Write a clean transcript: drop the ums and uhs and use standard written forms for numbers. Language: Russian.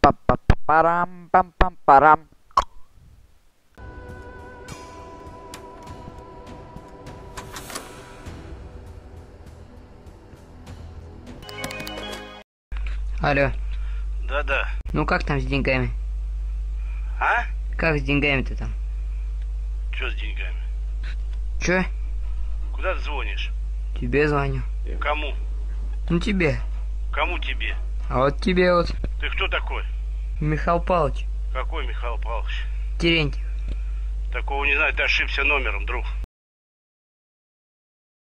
Парам-пам-пам-парам. Алло, Да-да. ну как там с деньгами? А? Как с деньгами-то там? Что с деньгами? Чё? Куда ты звонишь? Тебе звоню. Кому? Ну тебе. Кому тебе? А вот тебе вот, Ты кто такой? Михаил Павлович Какой Михаил Павлович? Терентьев. Такого не знаю, ты ошибся номером, друг.